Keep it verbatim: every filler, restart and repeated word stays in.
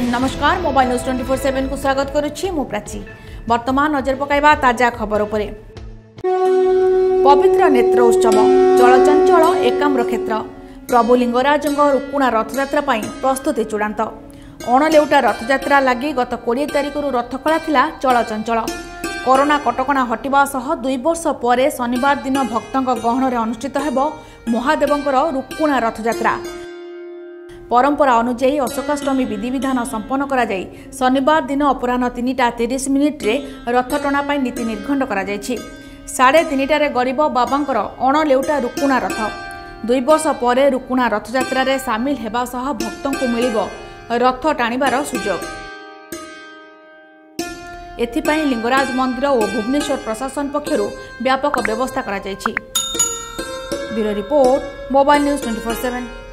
नमस्कार mobile news twenty four seven को स्वागत करुच्ची मु प्राची। वर्तमान नजर पकाइबा ताजा खबर उपरे। पवित्र नेत्र उत्सव चलचंचल एकाम्र क्षेत्र प्रभु लिंगराज रुकुणा रथयात्रा प्रस्तुति चूड़ांत। अणलेउटा रथयात्रा लगी गत बीस तारिख रथ खला थिला चलचंचल। कोरोना कटकणा हटिबा सह दुई वर्ष पर शनिवार दिन भक्तों गहन अनुष्ठित हेब महादेवंकर रुकुणा रथयात्रा। परंपरा अनुଯାयी अशोकाष्टमी विधि विधान संपन्न करा जाई शनिवार दिन अपराह तीनटा तीस मिनिट रे रथ टणा नीति निर्घंट करा जायछि। साढ़े तीनटारे गरीब बाबांकर अणलेउटा रुकुणा रथ दुई वर्ष पर रुकुणा रथयात्रा रे सामिल हेबा सह भक्तों को मिलिबो रथ टाणीबार सुजोग। एथिपाई लिंगराज मंदिर और भुवनेश्वर प्रशासन पक्षरु व्यापक व्यवस्था करा जायछि। Bureau report mobile news twenty four seven.